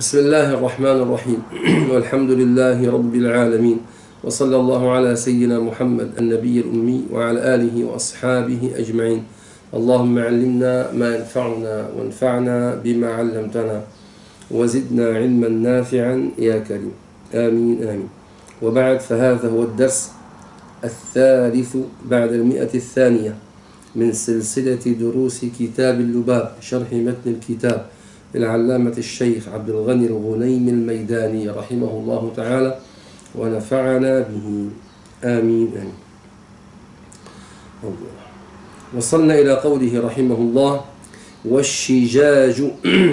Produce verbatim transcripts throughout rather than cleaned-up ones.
بسم الله الرحمن الرحيم والحمد لله رب العالمين، وصلى الله على سيدنا محمد النبي الأمي وعلى آله وأصحابه أجمعين. اللهم علمنا ما ينفعنا وانفعنا بما علمتنا وزدنا علما نافعا يا كريم، آمين آمين. وبعد، فهذا هو الدرس الثالث بعد المئة الثانية من سلسلة دروس كتاب اللباب شرح متن الكتاب للعلامة الشيخ عبد الغني الغنيم الميداني رحمه الله تعالى ونفعنا به، آمين آمين. وصلنا إلى قوله رحمه الله: والشجاج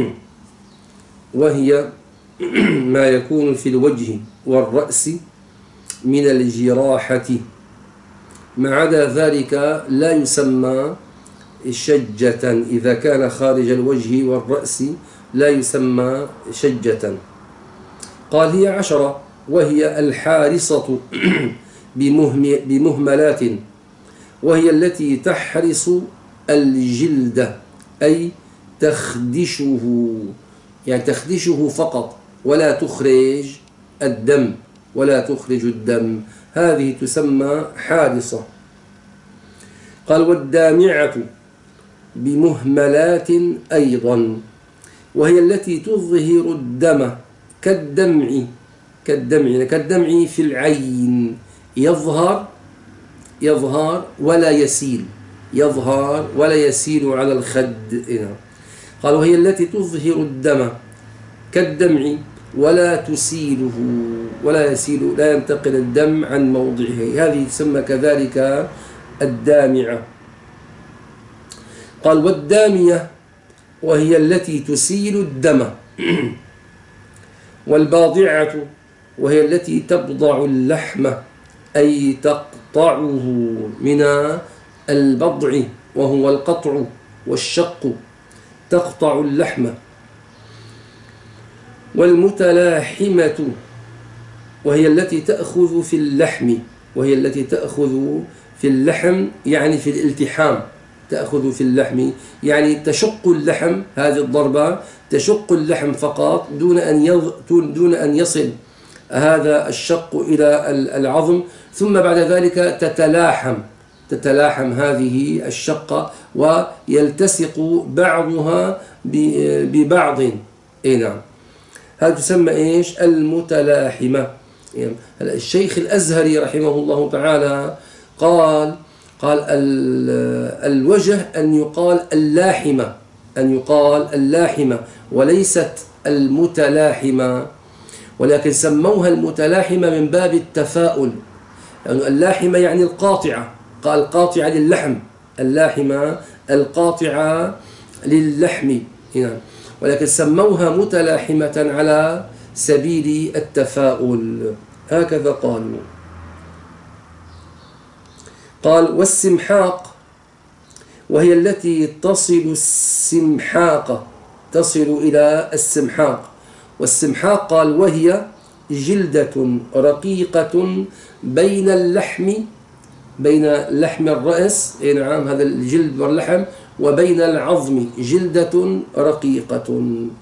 وهي ما يكون في الوجه والرأس من الجراحة، ما عدا ذلك لا يسمى شجة. إذا كان خارج الوجه والرأس لا يسمى شجة. قال: هي عشرة، وهي الحارصة بمهملات، وهي التي تحرس الجلد، أي تخدشه، يعني تخدشه فقط ولا تخرج الدم ولا تخرج الدم، هذه تسمى حارصة. قال: والدامعة بمهملات أيضا، وهي التي تظهر الدم كالدمع كالدمع كالدمع في العين، يظهر يظهر ولا يسيل يظهر ولا يسيل على الخد. قال: وهي التي تظهر الدم كالدمع ولا تسيله ولا يسيل لا ينتقل الدم عن موضعه، هذه تسمى كذلك الدامعة. قال: والدامية وهي التي تسيل الدم، والباضعة وهي التي تبضع اللحم، أي تقطعه من البضع وهو القطع والشق، تقطع اللحم. والمتلاحمة وهي التي تأخذ في اللحم وهي التي تأخذ في اللحم يعني في الالتحام، تأخذ في اللحم يعني تشق اللحم، هذه الضربة تشق اللحم فقط دون أن دون أن يصل هذا الشق إلى العظم، ثم بعد ذلك تتلاحم تتلاحم هذه الشقة ويلتصق بعضها ببعض. إيه نعم، هذا تسمى إيش؟ المتلاحمة. يعني الشيخ الأزهري رحمه الله تعالى قال قال الوجه أن يقال اللاحمة أن يقال اللاحمة وليست المتلاحمة، ولكن سموها المتلاحمة من باب التفاؤل، يعني اللاحمة يعني القاطعة، قال قاطعة للحم، اللاحمة القاطعة للحم، ولكن سموها متلاحمة على سبيل التفاؤل، هكذا قالوا. قال: والسمحاق وهي التي تصل السمحاق تصل إلى السمحاق. والسمحاق قال: وهي جلدة رقيقة بين اللحم بين لحم الرأس، نعم هذا الجلد واللحم، وبين العظم، جلدة رقيقة.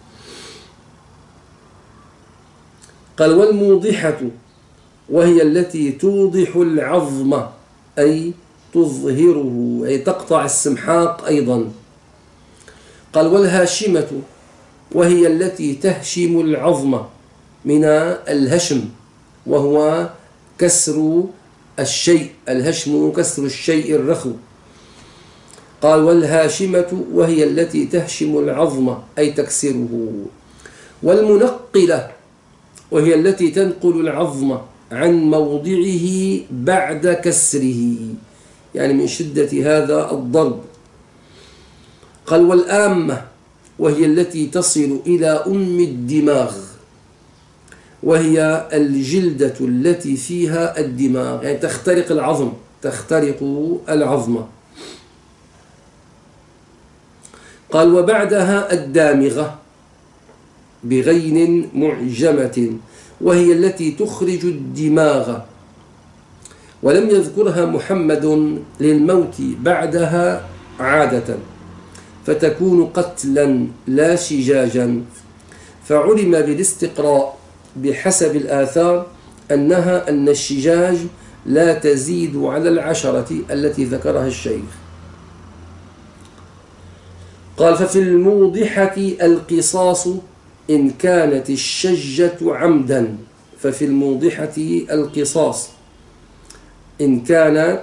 قال: والموضحة وهي التي توضح العظم، أي تظهره، أي تقطع السمحاق أيضا. قال: والهاشمة وهي التي تهشم العظم من الهشم، وهو كسر الشيء، الهشم كسر الشيء الرخو. قال: والهاشمة وهي التي تهشم العظم، أي تكسره. والمنقلة وهي التي تنقل العظم عن موضعه بعد كسره، يعني من شدة هذا الضرب. قال: والآمة وهي التي تصل إلى أم الدماغ، وهي الجلدة التي فيها الدماغ، يعني تخترق العظم تخترق العظم. قال: وبعدها الدامغة بغين معجمة، وهي التي تخرج الدماغ، ولم يذكرها محمد للموت بعدها عادة، فتكون قتلا لا شجاجا، فعلم بالاستقراء بحسب الآثار أنها أن الشجاج لا تزيد على العشرة التي ذكرها الشيخ. قال ففي الموضحة القصاص إن كانت الشجة عمدا. ففي الموضحة القصاص إن كانت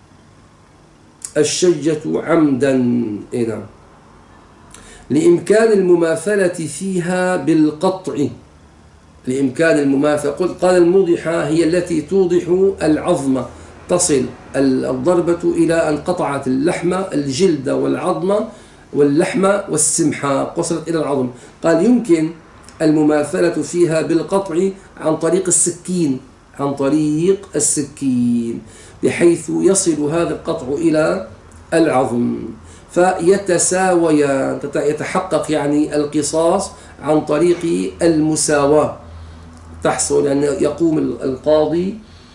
الشجة عمدا. إيه؟ لإمكان المماثلة فيها بالقطع. لإمكان المماثلة. قال الموضحة هي التي توضح العظم، تصل الضربة إلى أن قطعت اللحم الجلد والعظم واللحم والسمحاق، وصلت إلى العظم. قال يمكن المماثلة فيها بالقطع عن طريق السكين، عن طريق السكين بحيث يصل هذا القطع إلى العظم فيتساويان، يتحقق يعني القصاص عن طريق المساواة تحصل، أن يعني يقوم القاضي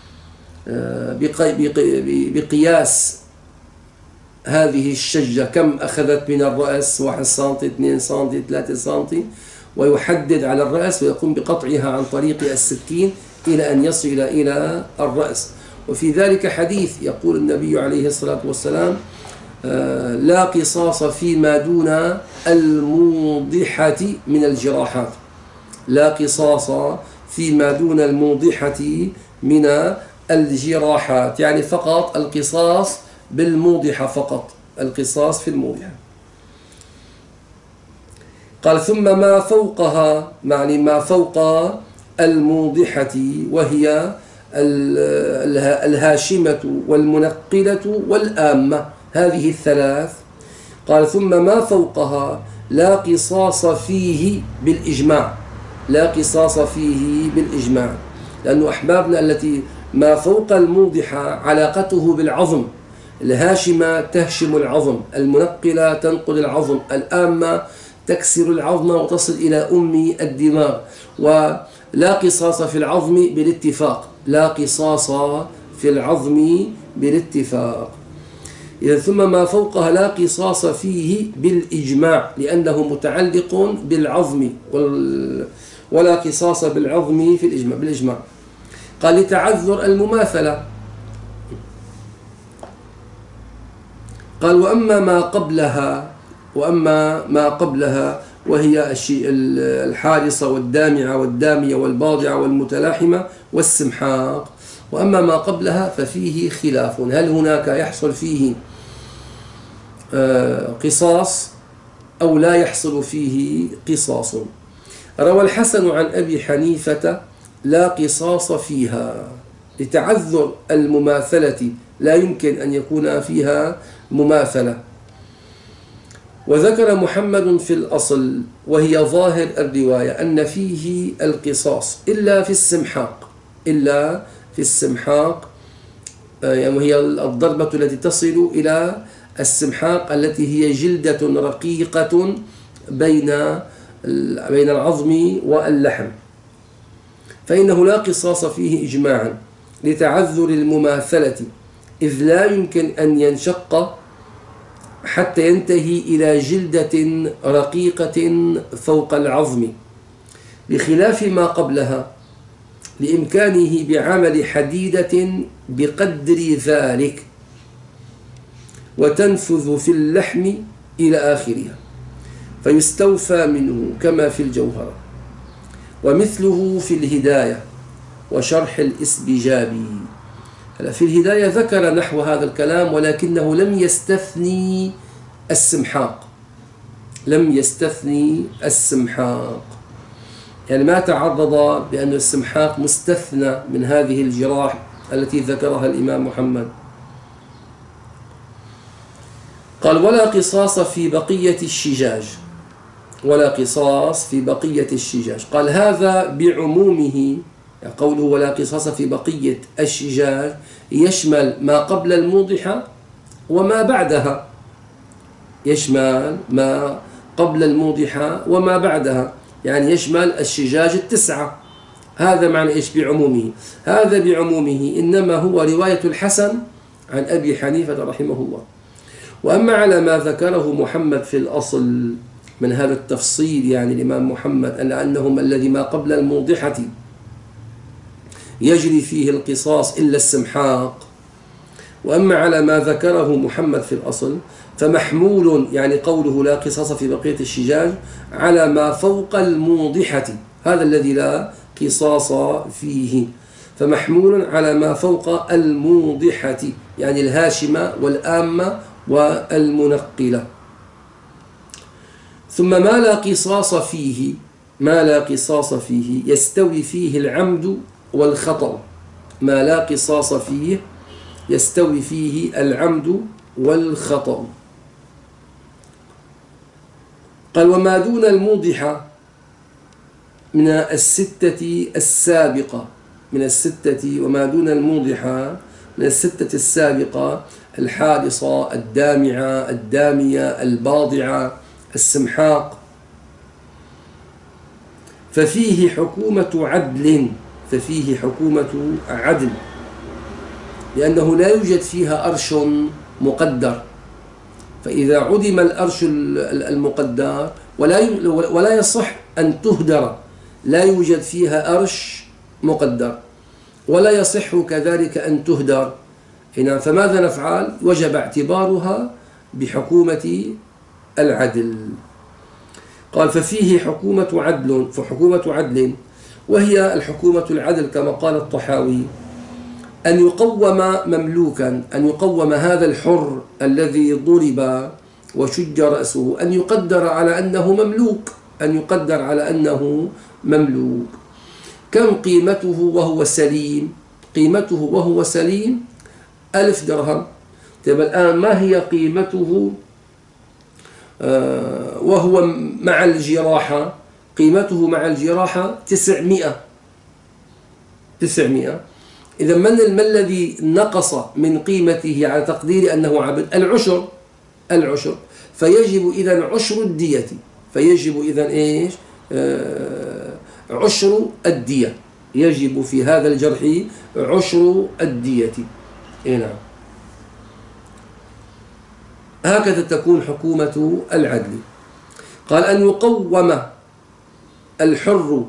بقياس هذه الشجة كم أخذت من الرأس، واحد سنتي اثنين سنتي ثلاثة سنتي، ويحدد على الرأس ويقوم بقطعها عن طريق السكين إلى أن يصل إلى الرأس. وفي ذلك حديث يقول النبي عليه الصلاة والسلام لا قصاص فيما دون الموضحة من الجراحات. لا قصاص فيما دون الموضحة من الجراحات، يعني فقط القصاص بالموضحة، فقط القصاص في الموضحة. قال ثم ما فوقها، يعني ما فوق الموضحة وهي الهاشمة والمنقلة والآمة، هذه الثلاث. قال ثم ما فوقها لا قصاص فيه بالإجماع. لا قصاص فيه بالإجماع، لأنه أحبابنا التي ما فوق الموضحة علاقته بالعظم. الهاشمة تهشم العظم، المنقلة تنقل العظم، الآمة تكسر العظم وتصل إلى أم الدماغ. ولا قصاص في العظم بالاتفاق، لا قصاص في العظم بالاتفاق. إذا ثم ما فوقها لا قصاص فيه بالإجماع، لأنه متعلق بالعظم، ولا قصاص بالعظم في الإجماع بالإجماع. قال لتعذر المماثلة. قال وأما ما قبلها، وأما ما قبلها وهي الحارصة والدامعة والدامية والباضعة والمتلاحمة والسمحاق، وأما ما قبلها ففيه خلاف، هل هناك يحصل فيه قصاص أو لا يحصل فيه قصاص. روى الحسن عن أبي حنيفة لا قصاص فيها لتعذر المماثلة، لا يمكن أن يكون فيها مماثلة. وذكر محمد في الأصل وهي ظاهر الرواية أن فيه القصاص إلا في السمحاق، إلا في السمحاق، يعني وهي الضربة التي تصل إلى السمحاق التي هي جلدة رقيقة بين بين العظم واللحم، فإنه لا قصاص فيه إجماعا لتعذر المماثلة، إذ لا يمكن أن ينشق حتى ينتهي إلى جلدة رقيقة فوق العظم، بخلاف ما قبلها لإمكانه بعمل حديدة بقدر ذلك وتنفذ في اللحم إلى آخرها فيستوفى منه كما في الجوهرة. ومثله في الهداية وشرح الإسبجابي. في الهداية ذكر نحو هذا الكلام، ولكنه لم يستثني السمحاق، لم يستثني السمحاق، يعني ما تعرض بأن السمحاق مستثنى من هذه الجراح التي ذكرها الإمام محمد. قال ولا قصاص في بقية الشجاج، ولا قصاص في بقية الشجاج. قال هذا بعمومه، قوله ولا قصاص في بقية الشجاج يشمل ما قبل الموضحة وما بعدها، يشمل ما قبل الموضحة وما بعدها، يعني يشمل الشجاج التسعة. هذا معنى إيش بعمومه؟ هذا بعمومه إنما هو رواية الحسن عن أبي حنيفة رحمه الله. وأما على ما ذكره محمد في الأصل من هذا التفصيل يعني الإمام محمد أن أنهم الذي ما قبل الموضحة يجري فيه القصاص إلا السمحاق. وأما على ما ذكره محمد في الأصل فمحمول يعني قوله لا قصاص في بقية الشجاج على ما فوق الموضحة، هذا الذي لا قصاص فيه، فمحمول على ما فوق الموضحة يعني الهاشمة والآمة والمنقلة. ثم ما لا قصاص فيه، ما لا قصاص فيه يستوي فيه العمد والخطأ، ما لا قصاص فيه يستوي فيه العمد والخطأ. قال وما دون الموضحة من الستة السابقة، من الستة وما دون الموضحة من الستة السابقة الحادصة الدامعة الدامية الباضعة السمحاق، ففيه حكومة عدل، ففيه حكومة عدل، لأنه لا يوجد فيها أرش مقدر، فإذا عدم الأرش المقدر ولا ولا يصح أن تهدر، لا يوجد فيها أرش مقدر ولا يصح كذلك أن تهدر، هنا فماذا نفعل؟ وجب اعتبارها بحكومة العدل. قال ففيه حكومة عدل، فحكومة عدل وهي الحكومة العدل كما قال الطحاوي أن يقوم مملوكا، أن يقوم هذا الحر الذي ضرب وشج رأسه أن يقدر على أنه مملوك، أن يقدر على أنه مملوك. كم قيمته وهو سليم؟ قيمته وهو سليم ألف درهم. طيب الآن ما هي قيمته آه وهو مع الجراحة؟ قيمته مع الجراحة تسعمائة تسعمائة. إذا من الذي نقص من قيمته على تقدير أنه عبد؟ العشر، العشر، فيجب إذن عشر الدية، فيجب إذن إيش؟ آه عشر الدية، يجب في هذا الجرح عشر الدية. إيه نعم. هكذا تكون حكومة العدل. قال أن يقوم الحر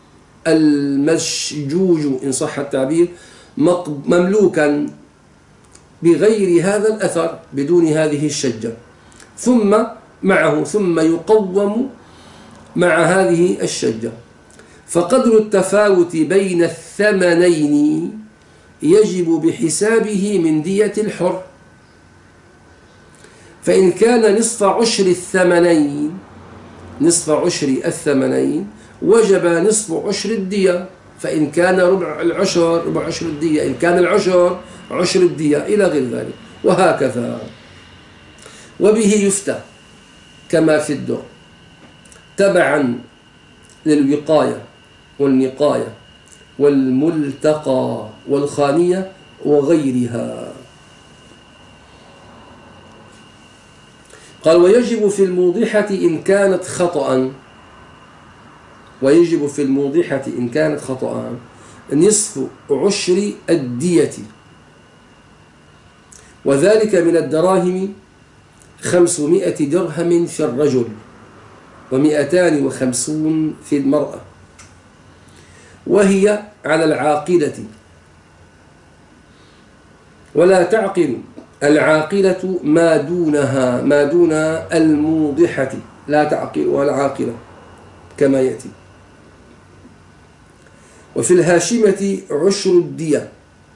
المشجوج إن صح التعبير مملوكا بغير هذا الأثر، بدون هذه الشجة، ثم معه ثم يقوم مع هذه الشجة، فقدر التفاوت بين الثمنين يجب بحسابه من دية الحر، فإن كان نصف عشر الثمنين نصف عشر الثمنين وجب نصف عشر الدية، فإن كان ربع العشر ربع عشر الدية، إن كان العشر عشر الدية إلى غير ذلك، وهكذا. وبه يفتى كما في الدر تبعا للوقاية والنقاية والملتقى والخانية وغيرها. قال ويجب في الموضحة إن كانت خطأ، ويجب في الموضحة إن كانت خطأ نصف عشر الدية، وذلك من الدراهم خمسمائة درهم في الرجل ومئتان وخمسون في المرأة، وهي على العاقلة، ولا تعقل العاقلة ما دونها، ما دون الموضحة لا تعقلها العاقلة كما يأتي. وفي الهاشمة عشر الدية،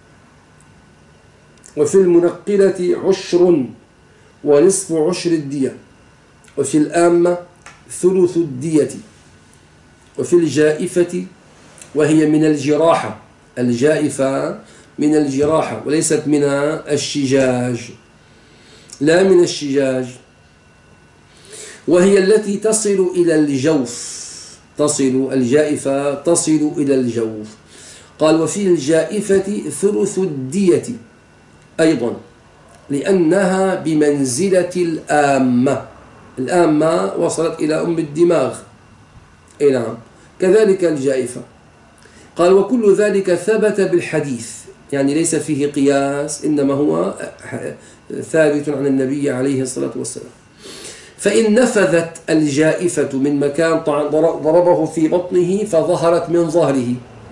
وفي المنقلة عشر ونصف عشر الدية، وفي الآمة ثلث الدية، وفي الجائفة وهي من الجراحة، الجائفة من الجراحة وليست من الشجاج، لا من الشجاج، وهي التي تصل إلى الجوف، تصل الجائفة تصل إلى الجوف. قال وفي الجائفة ثلث الدية أيضا، لأنها بمنزلة الآمة، الآمة وصلت إلى أم الدماغ، أي نعم، كذلك الجائفة. قال وكل ذلك ثبت بالحديث، يعني ليس فيه قياس، إنما هو ثابت عن النبي عليه الصلاة والسلام. فإن نفذت الجائفة من مكان ضربه في بطنه فظهرت من ظهره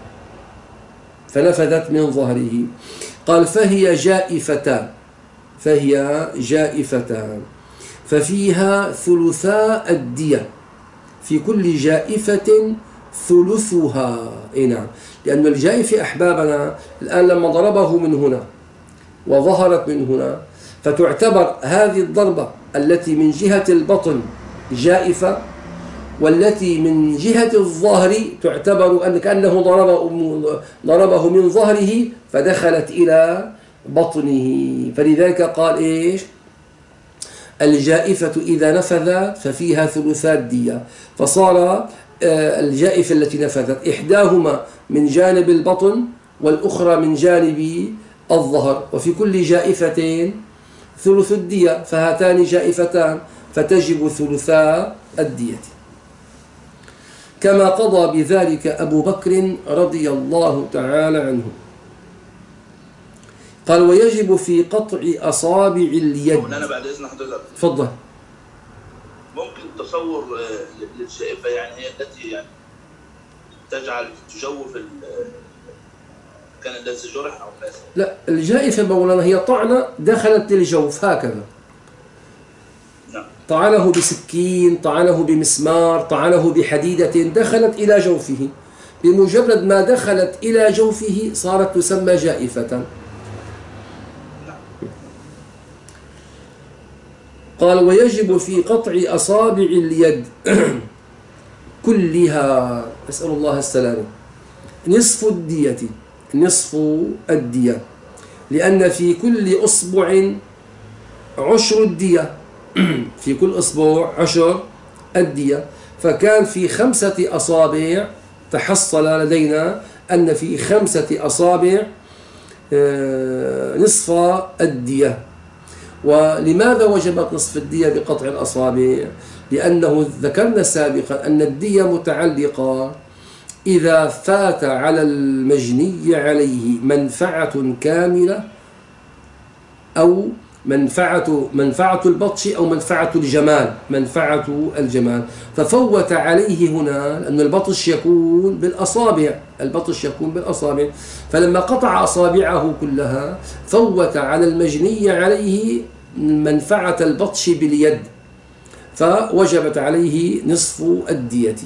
فنفذت من ظهره قال فهي جائفتان فهي جائفتان ففيها ثلثا الدية، في كل جائفة ثلثها. إيه نعم، لأن الجائفة أحبابنا الآن لما ضربه من هنا وظهرت من هنا فتعتبر هذه الضربة التي من جهة البطن جائفة، والتي من جهة الظهر تعتبر أن كأنه ضربه, ضربه من ظهره فدخلت إلى بطنه. فلذلك قال إيش؟ الجائفة إذا نفذت ففيها ثلثات دية، فصار الجائفة التي نفذت إحداهما من جانب البطن والأخرى من جانب الظهر، وفي كل جائفتين ثلث الدية، فهاتان جائفتان فتجب ثلثا الدية، كما قضى بذلك أبو بكر رضي الله تعالى عنه. قال ويجب في قطع أصابع اليد. أنا بعد إذن حضرتك تفضل. ممكن تصور للجائفة يعني هي التي يعني تجعل تجوف كان الذي جرح أو لا؟ لا، الجائفة مولانا هي طعنة دخلت للجوف هكذا. نعم. طعنه بسكين، طعنه بمسمار، طعنه بحديدة دخلت إلى جوفه، بمجرد ما دخلت إلى جوفه صارت تسمى جائفة. قال ويجب في قطع أصابع اليد كلها، أسأل الله السلامة، نصف الدية، نصف الدية، لأن في كل أصبع عشر الدية، في كل أصبع عشر الدية، فكان في خمسة أصابع، تحصل لدينا أن في خمسة أصابع نصف الدية. ولماذا وجبت نصف الدية بقطع الأصابع؟ لأنه ذكرنا سابقا أن الدية متعلقة إذا فات على المجني عليه منفعة كاملة أو منفعة منفعة البطش أو منفعة الجمال، منفعة الجمال، ففوت عليه هنا، لأن البطش يكون بالأصابع، البطش يكون بالأصابع، فلما قطع أصابعه كلها فوت على المجني عليه منفعة البطش باليد، فوجبت عليه نصف الدية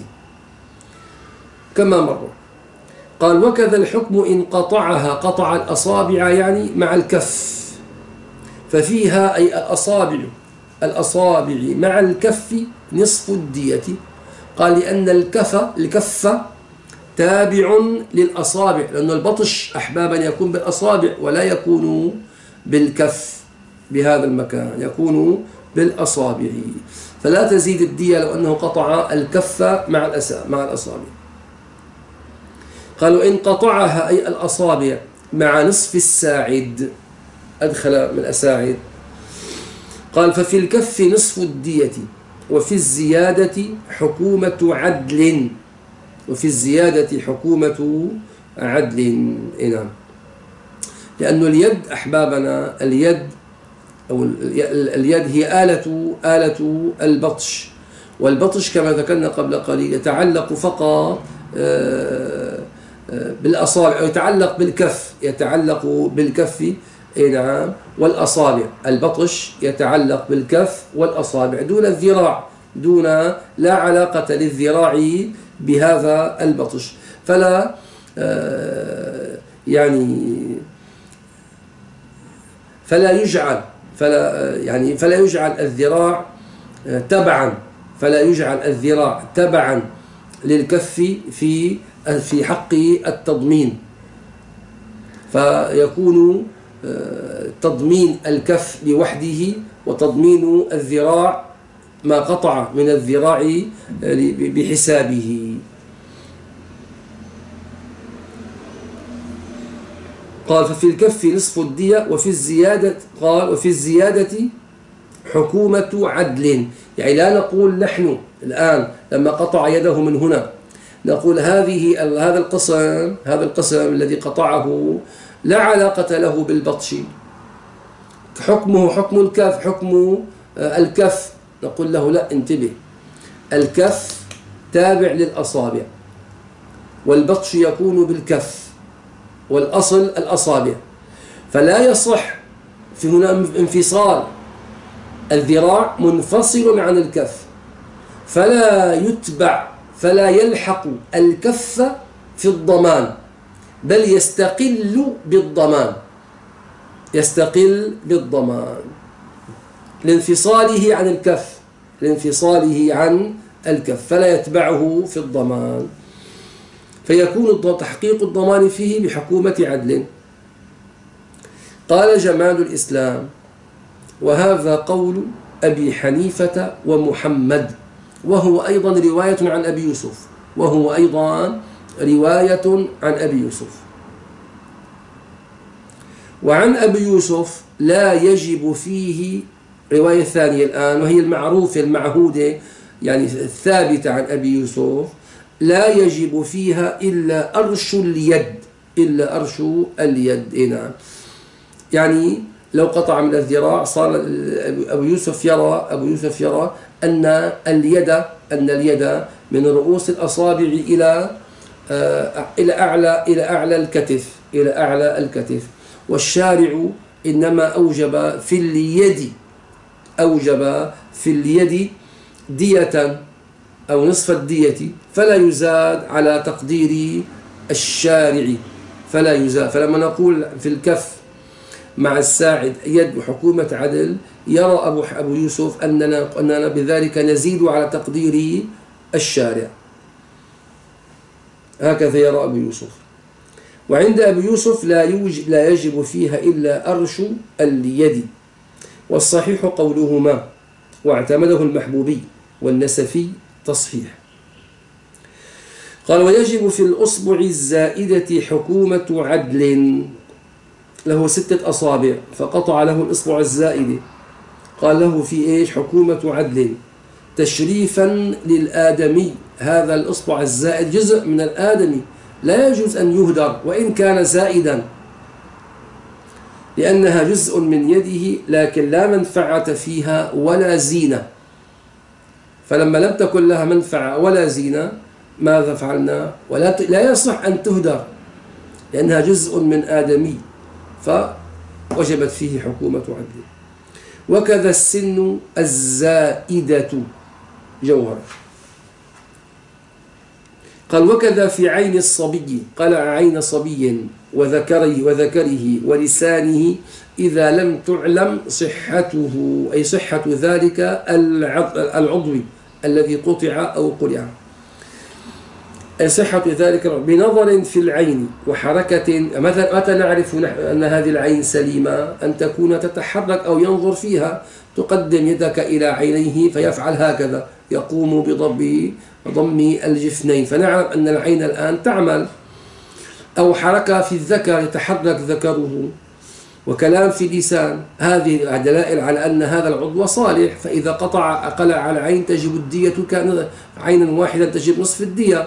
كما مر. قال وكذا الحكم إن قطعها، قطع الأصابع يعني مع الكف، ففيها أي الأصابع الأصابع مع الكف نصف الدية. قال لأن الكف الكف تابع للأصابع، لأن البطش أحبابا يكون بالأصابع ولا يكون بالكف، بهذا المكان يكون بالأصابع، فلا تزيد الدية لو أنه قطع الكف مع مع الأصابع. قالوا إن قطعها أي الأصابع مع نصف الساعد، أدخل من الأساعد، قال ففي الكف نصف الدية، وفي الزيادة حكومة عدل، وفي الزيادة حكومة عدل. نعم، لأن اليد أحبابنا، اليد أو اليد هي آلة آلة البطش، والبطش كما ذكرنا قبل قليل يتعلق فقط بالأصابع، أو يتعلق بالكف، يتعلق بالكف. نعم، والأصابع، البطش يتعلق بالكف والأصابع دون الذراع، دون لا علاقة للذراع بهذا البطش، فلا يعني فلا يجعل فلا يعني فلا يجعل الذراع تبعا فلا يجعل الذراع تبعا للكف في في حق التضمين، فيكون تضمين الكف لوحده وتضمين الذراع ما قطع من الذراع بحسابه. قال ففي الكف نصف الدية، وفي الزيادة قال وفي الزيادة حكومة عدل، يعني لا نقول نحن الآن لما قطع يده من هنا نقول هذه هذا القسم هذا القسم الذي قطعه لا علاقة له بالبطش، حكمه حكم الكف، حكم الكف نقول له لا انتبه، الكف تابع للأصابع، والبطش يكون بالكف، والأصل الأصابع، فلا يصح في هنا انفصال، الذراع منفصل عن الكف، فلا يتبع فلا يلحق الكف في الضمان، بل يستقل بالضمان، يستقل بالضمان لانفصاله عن الكف، لانفصاله عن الكف، فلا يتبعه في الضمان، فيكون تحقيق الضمان فيه بحكومة عدل. قال جمال الإسلام: وهذا قول أبي حنيفة ومحمد، وهو أيضا رواية عن أبي يوسف، وهو أيضا رواية عن أبي يوسف. وعن أبي يوسف لا يجب فيه رواية ثانية الآن، وهي المعروفة المعهودة يعني الثابتة عن أبي يوسف، لا يجب فيها إلا أرش اليد، إلا أرش اليد. نعم، يعني لو قطع من الذراع صار أبو يوسف يرى أبو يوسف يرى أن اليد أن اليد من رؤوس الأصابع إلى إلى أعلى إلى أعلى الكتف إلى أعلى الكتف، والشارع إنما أوجب في اليد أوجب في اليد دية أو نصف الدية، فلا يزاد على تقدير الشارع، فلا يزاد. فلما نقول في الكف مع الساعد يد حكومة عدل، يرى أبو أبو يوسف أننا أننا بذلك نزيد على تقدير الشارع، هكذا يرى أبو يوسف. وعند أبي يوسف لا يوجب لا يجب فيها إلا أرش اليد، والصحيح قولهما، واعتمده المحبوبي والنسفي تصحيح. قال: ويجب في الأصبع الزائدة حكومة عدل، له ستة أصابع فقطع له الإصبع الزائدة، قال له في إيش؟ حكومة عدل، تشريفا للآدمي، هذا الإصبع الزائد جزء من الآدمي، لا يجوز أن يهدر وإن كان زائدا، لأنها جزء من يده، لكن لا منفعة فيها ولا زينة. فلما لم تكن لها منفعة ولا زينة ماذا فعلنا؟ ولا لا يصح أن تهدر لأنها جزء من آدمي، فوجبت فيه حكومة عدل. وكذا السن الزائدة جوهر. قال: وكذا في عين الصبي، قال عين صبي وذكره وذكره ولسانه إذا لم تعلم صحته، أي صحة ذلك العضو الذي قطع أو قلع، أي صحة ذلك بنظر في العين وحركة. متى نعرف أن هذه العين سليمة؟ أن تكون تتحرك أو ينظر فيها، تقدم يدك إلى عينيه فيفعل هكذا، يقوم بضم ضم الجفنين، فنعلم أن العين الآن تعمل. أو حركة في الذكر، يتحرك ذكره، وكلام في اللسان، هذه دلائل على أن هذا العضو صالح. فإذا قطع قلع على عين تجب الدية، كان عينا واحدا تجب نصف الدية،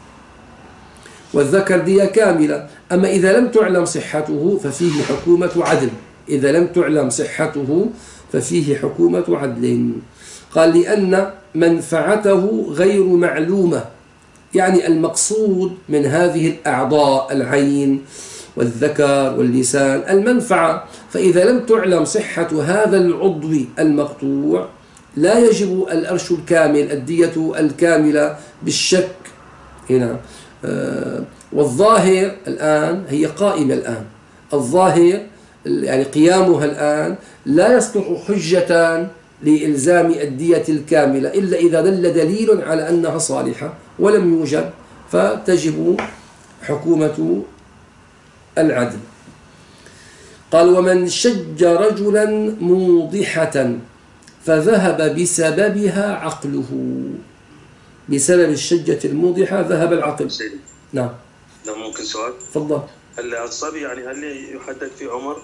والذكر دية كاملة. أما إذا لم تعلم صحته ففيه حكومة عدل، إذا لم تعلم صحته ففيه حكومة عدل. قال: لأن منفعته غير معلومة، يعني المقصود من هذه الأعضاء العين والذكر واللسان المنفعة، فإذا لم تعلم صحة هذا العضو المقطوع لا يجب الأرش الكامل، الدية الكاملة بالشك هنا. آه والظاهر الآن هي قائمة الآن، الظاهر يعني قيامها الآن لا يصلح حجة لإلزام الدية الكاملة إلا إذا دل دليل على أنها صالحة، ولم يوجد فتجب حكومة العدل. قال: ومن شج رجلا موضحة فذهب بسببها عقله، بسبب الشجة الموضحة ذهب العقل. نعم. لو ممكن سؤال؟ تفضل. هل الصبي يعني هل يحدد في عمر؟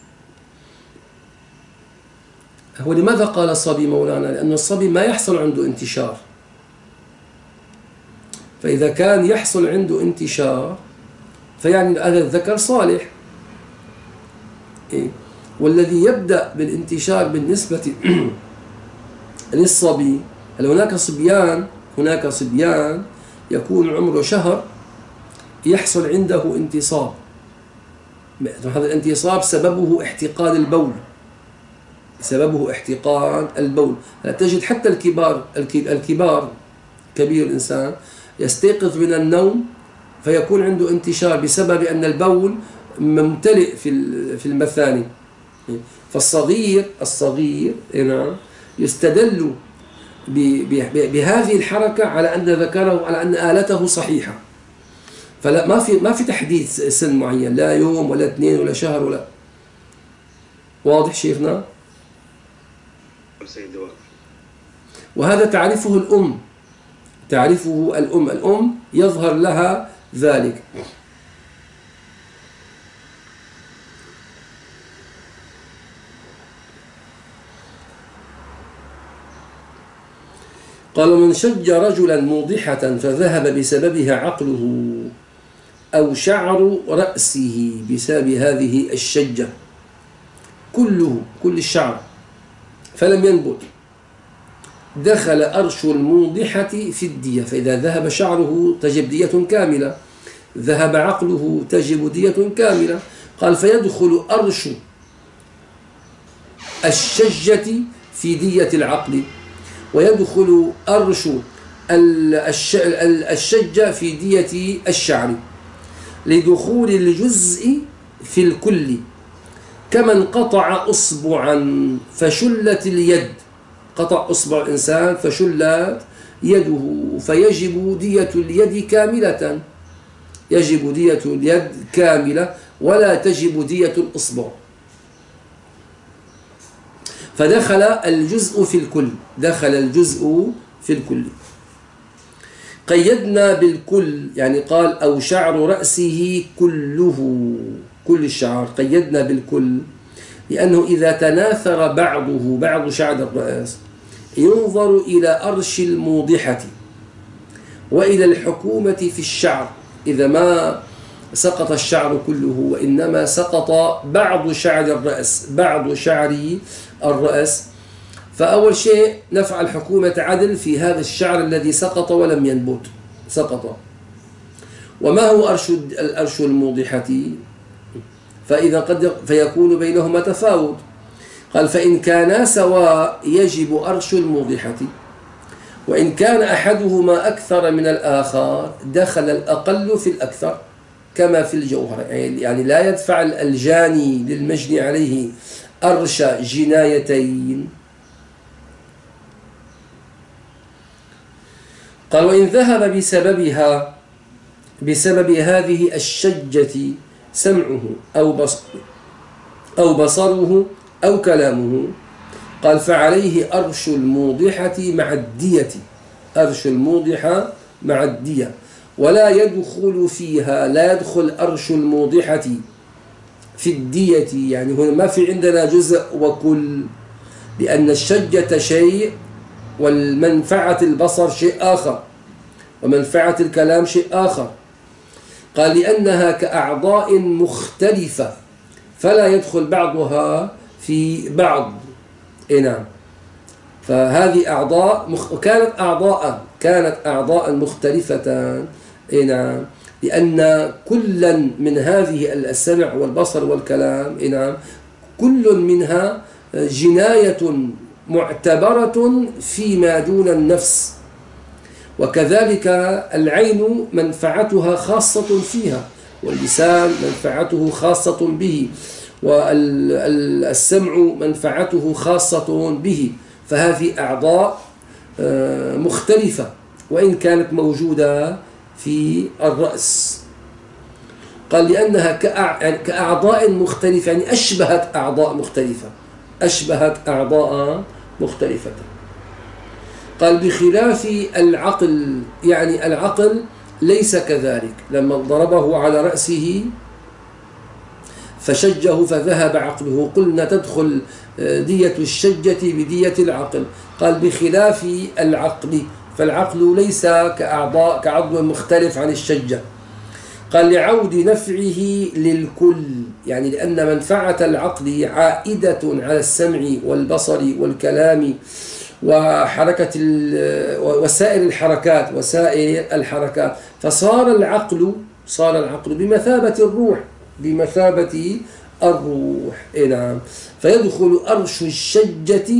هو لماذا قال الصبي مولانا؟ لأن الصبي ما يحصل عنده انتشار، فإذا كان يحصل عنده انتشار فيعني هذا الذكر صالح. إيه؟ والذي يبدأ بالانتشار بالنسبة للصبي. هل هناك صبيان هناك صبيان يكون عمره شهر يحصل عنده انتصاب، هذا الانتصاب سببه احتقان البول، سببه احتقان البول. تجد حتى الكبار الكبار كبير الإنسان يستيقظ من النوم فيكون عنده انتشار بسبب أن البول ممتلئ في في المثاني. فالصغير الصغير يستدل بهذه الحركة على أن ذكره على أن آلته صحيحة. فلا ما في ما في تحديد سن معين، لا يوم ولا اثنين ولا شهر ولا. واضح شيخنا؟ وهذا تعرفه الأم، تعرفه الأم الأم يظهر لها ذلك. قال: من شج رجلا موضحة فذهب بسببها عقله أو شعر رأسه بسبب هذه الشجة كله، كل الشعر، فلم ينبت، دخل أرش الموضحة في الدية. فإذا ذهب شعره تجب دية كاملة، ذهب عقله تجب دية كاملة. قال: فيدخل أرش الشجة في دية العقل، ويدخل أرش الشجة في دية الشعر، لدخول الجزء في الكل، كمن قطع أصبعا فشلت اليد، قطع أصبع الإنسان فشلت يده، فيجب دية اليد كاملة، يجب دية اليد كاملة ولا تجب دية الأصبع. فدخل الجزء في الكل، دخل الجزء في الكل. قيدنا بالكل، يعني قال: أو شعر رأسه كله، كل الشعر، قيدنا بالكل لأنه إذا تناثر بعضه بعض شعر الرأس ينظر إلى أرش الموضحة وإلى الحكومة في الشعر، إذا ما سقط الشعر كله وإنما سقط بعض شعر الرأس، بعض شعر الرأس، فأول شيء نفعل حكومة عدل في هذا الشعر الذي سقط ولم ينبت، سقط. وما هو أرش الأرش الموضحة؟ فإذا قد فيكون بينهما تفاوت. قال: فإن كانا سواء يجب أرش الموضحة، وإن كان أحدهما أكثر من الآخر دخل الأقل في الأكثر، كما في الجوهر، يعني لا يدفع الجاني للمجني عليه أرش جنايتين. قال: وإن ذهب بسببها، بسبب هذه الشجة، سمعه أو بصره أو بصره أو كلامه، قال: فعليه أرش الموضحة مع الدية، أرش الموضحة مع الدية، ولا يدخل فيها، لا يدخل أرش الموضحة في الدية، يعني هنا ما في عندنا جزء وكل، لأن الشجة شيء والمنفعة البصر شيء آخر، ومنفعة الكلام شيء آخر. قال: لأنها كأعضاء مختلفة فلا يدخل بعضها في بعض. إيه نعم. فهذه أعضاء مخ... كانت أعضاء كانت أعضاء مختلفة. إيه نعم. لأن كلا من هذه السمع والبصر والكلام، إيه نعم، كل منها جناية معتبرة فيما دون النفس. وكذلك العين منفعتها خاصة فيها، واللسان منفعته خاصة به، والسمع منفعته خاصة به. فهذه أعضاء مختلفة وإن كانت موجودة في الرأس. قال: لأنها كأعضاء مختلفة، يعني أشبهت أعضاء مختلفة، أشبهت أعضاء مختلفة. قال: بخلاف العقل، يعني العقل ليس كذلك. لما ضربه على رأسه فشجه فذهب عقله، قلنا تدخل دية الشجة بدية العقل. قال: بخلاف العقل، فالعقل ليس كأعضاء كعضو مختلف عن الشجة. قال: لعود نفعه للكل، يعني لأن منفعة العقل عائدة على السمع والبصر والكلام وحركة وسائر الحركات وسائر الحركات، فصار العقل صار العقل بمثابة الروح بمثابة الروح. نعم. فيدخل أرش الشجة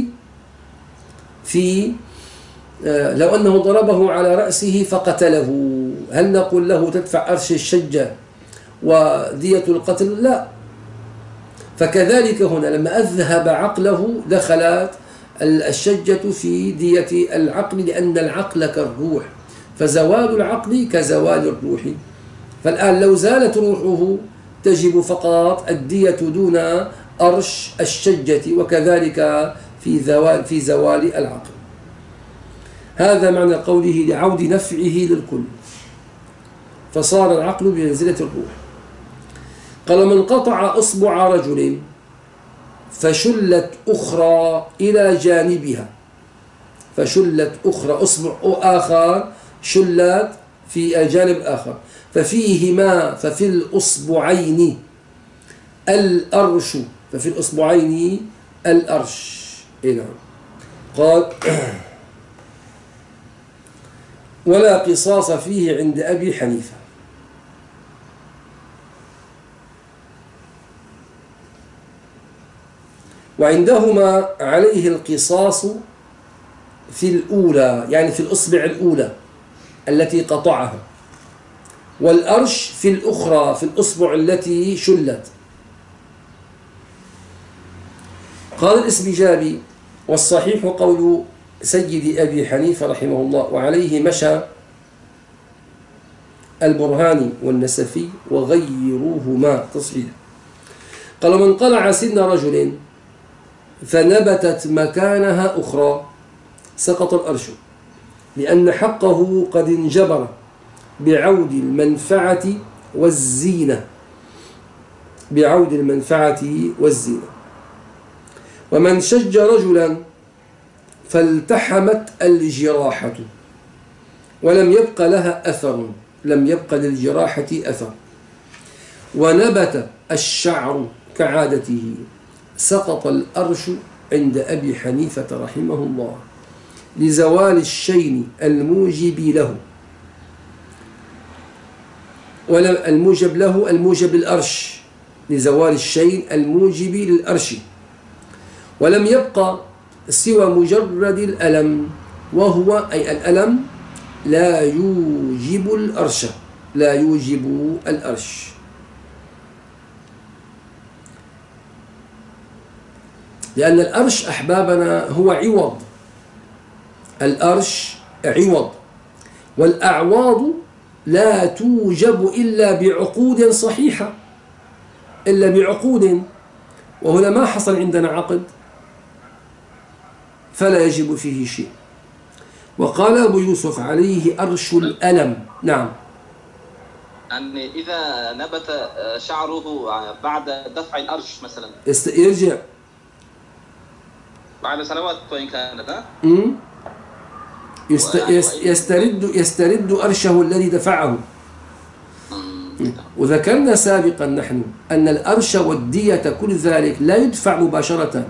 في لو أنه ضربه على رأسه فقتله، هل نقول له تدفع أرش الشجة ودية القتل؟ لا. فكذلك هنا لما أذهب عقله دخلت الشجة في دية العقل، لأن العقل كالروح، فزوال العقل كزوال الروح. فالآن لو زالت روحه تجب فقط الدية دون أرش الشجة، وكذلك في زوال في زوال العقل. هذا معنى قوله لعود نفعه للكل، فصار العقل بمنزلة الروح. قال من قطع أصبع رجل فشلت أخرى إلى جانبها، فشلت أخرى أصبع آخر شلت في الجانب الآخر، ففيهما ففي الأصبعين الأرش، ففي الأصبعين الأرش. نعم. قال ولا قصاص فيه عند أبي حنيفة. وعندهما عليه القصاص في الأولى، يعني في الأصبع الأولى التي قطعها، والأرش في الأخرى في الأصبع التي شلت. قال الإسبجابي والصحيح قول سيد أبي حنيفة رحمه الله، وعليه مشى البرهاني والنسفي وغيروهما تصحيح. قال من قلع سن رجل فنبتت مكانها أخرى سقط الأرش، لأن حقه قد انجبر بعود المنفعة والزينة، بعود المنفعة والزينة. ومن شج رجلا فالتحمت الجراحة ولم يبق لها أثر، لم يبق للجراحة أثر، ونبت الشعر كعادته سقط الأرش عند أبي حنيفة رحمه الله، لزوال الشين الموجب له، ولم الموجب له الموجب الأرش، لزوال الشين الموجب للأرش، ولم يبقى سوى مجرد الألم، وهو أي الألم لا يوجب الأرش، لا يوجب الأرش. لأن الأرش أحبابنا هو عوض، الأرش عوض، والأعواض لا توجب إلا بعقود صحيحة، إلا بعقود، وهنا ما حصل عندنا عقد فلا يجب فيه شيء. وقال أبو يوسف عليه أرش الألم. نعم. أن إذا نبت شعره بعد دفع الأرش مثلا يرجع بعد سنوات وإن كانت يست... يسترد يسترد أرشه الذي دفعه. وذكرنا سابقا نحن أن الأرش والدية كل ذلك لا يدفع مباشرة.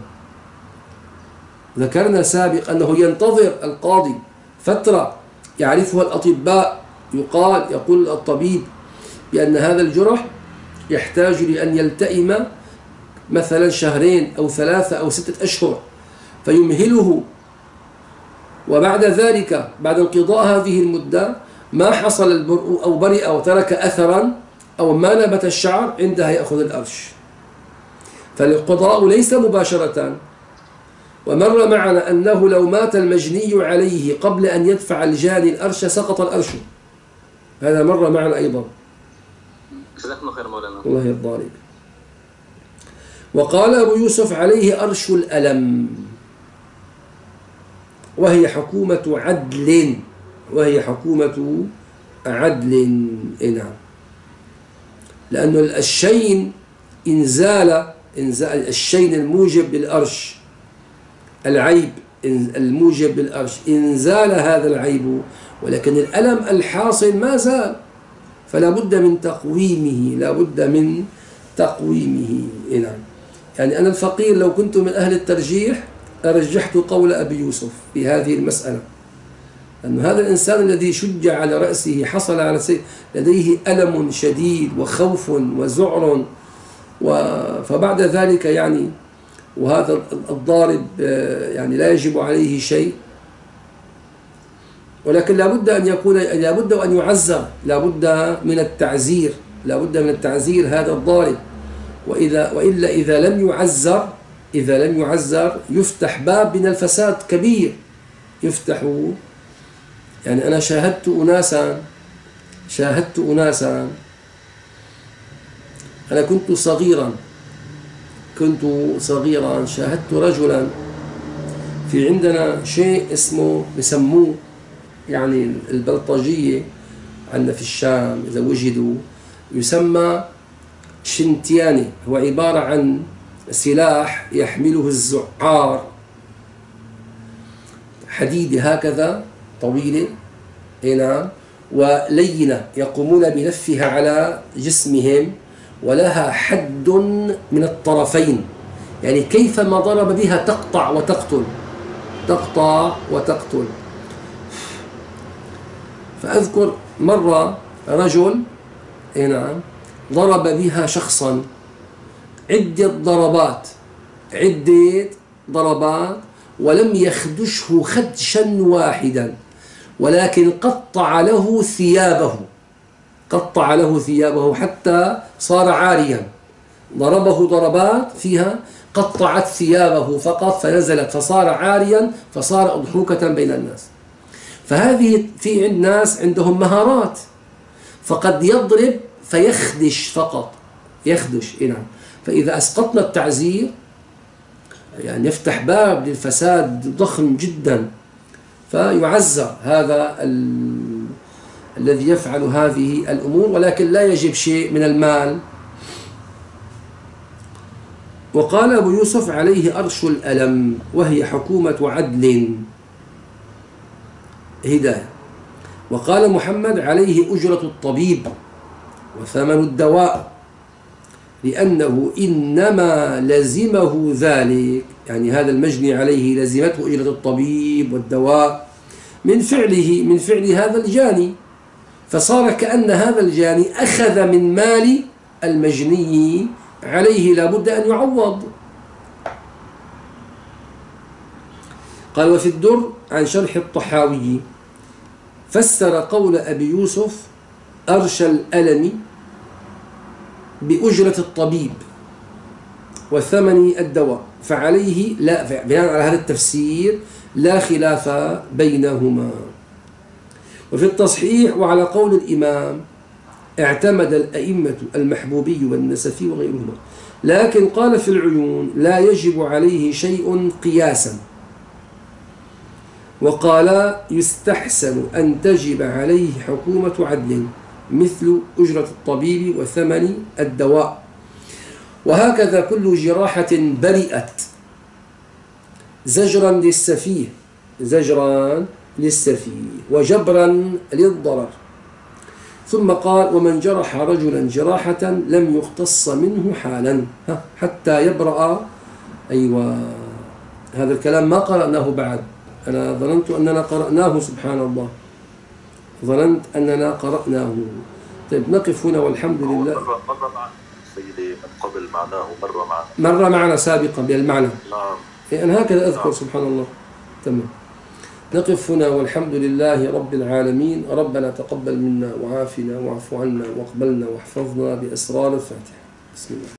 ذكرنا سابقا أنه ينتظر القاضي فترة يعرفها الأطباء، يقال يقول الطبيب بأن هذا الجرح يحتاج لأن يلتئم مثلا شهرين أو ثلاثة أو ستة أشهر، فيمهله، وبعد ذلك بعد انقضاء هذه المدة ما حصل البرء أو برئ أو ترك أثرا أو ما نبت الشعر، عندها يأخذ الأرش. فالقضاء ليس مباشرة. ومر معنا أنه لو مات المجني عليه قبل أن يدفع الجاني الأرش سقط الأرش، هذا مر معنا أيضا. جزاكم خير مولانا. الله يرضى عليك. وقال أبو يوسف عليه أرش الألم، وهي حكومة عدل، وهي حكومة عدل. نعم. لأن الشين إنزال إنزال الشين الموجب للأرش، العيب الموجب للأرش، إنزال هذا العيب، ولكن الألم الحاصل ما زال، فلا بد من تقويمه، لا بد من تقويمه. نعم. يعني أنا الفقير لو كنت من أهل الترجيح رجحت قول أبي يوسف في هذه المسألة، أن هذا الإنسان الذي شج على رأسه حصل على سي... لديه ألم شديد وخوف وذعر، و... فبعد ذلك يعني وهذا الضارب يعني لا يجب عليه شيء، ولكن لابد أن يكون لابد أن يعزر، لابد من التعزير، لابد من التعزير هذا الضارب، وإذا وإلا إذا لم يعزر إذا لم يعزر يفتح باب من الفساد كبير، يفتح. يعني أنا شاهدت أناسا شاهدت أناسا أنا كنت صغيرا كنت صغيرا شاهدت رجلا، في عندنا شيء اسمه بسموه يعني البلطجية عندنا في الشام إذا وجدوا، يسمى شنتياني، هو عبارة عن سلاح يحمله الزعار، حديدة هكذا طويلة هنا ولينة، يقومون بلفها على جسمهم، ولها حد من الطرفين، يعني كيفما ضرب بها تقطع وتقتل، تقطع وتقتل. فأذكر مرة رجل هنا ضرب بها شخصا عدة ضربات عدة ضربات ولم يخدشه خدشا واحدا، ولكن قطع له ثيابه قطع له ثيابه حتى صار عاريا، ضربه ضربات فيها قطعت ثيابه فقط فنزلت فصار عاريا، فصار أضحوكة بين الناس. فهذه في عند ناس عندهم مهارات، فقد يضرب فيخدش فقط، يخدش. نعم. فإذا أسقطنا التعزير يعني يفتح باب للفساد ضخم جدا، فيعزر هذا ال... الذي يفعل هذه الأمور، ولكن لا يجب شيء من المال. وقال أبو يوسف عليه أرش الألم، وهي حكومة عدل هداية. وقال محمد عليه أجرة الطبيب وثمن الدواء، لأنه إنما لزمه ذلك، يعني هذا المجني عليه لزمته أجرة الطبيب والدواء من فعله من فعل هذا الجاني، فصار كأن هذا الجاني أخذ من مال المجني عليه، لا بد أن يعوض. قال وفي الدر عن شرح الطحاوي فسر قول أبي يوسف أرش الألم بأجرة الطبيب وثمن الدواء، فعليه لا بناء على هذا التفسير لا خلاف بينهما. وفي التصحيح وعلى قول الإمام اعتمد الأئمة المحبوبي والنسفي وغيرهما، لكن قال في العيون لا يجب عليه شيء قياسا، وقال يستحسن أن تجب عليه حكومة عدل مثل أجرة الطبيب وثمن الدواء. وهكذا كل جراحة برئت زجرا للسفيه زجرا للسفيه وجبرا للضرر. ثم قال ومن جرح رجلا جراحة لم يقتص منه حالا حتى يبرأ. أيوة، هذا الكلام ما قرأناه بعد، أنا ظننت أننا قرأناه، سبحان الله، ظننت أننا قرأناه. طيب نقف هنا والحمد لله. مرة مرة معنا سيدي من قبل، معناه مرة معنا مرة معنا سابقا بالمعنى. نعم. أنا هكذا أذكر. نعم. سبحان الله. تمام. نقف هنا والحمد لله رب العالمين. ربنا تقبل منا وعافنا واعف عنا واقبلنا واحفظنا بأسرار الفاتحة. بسم الله.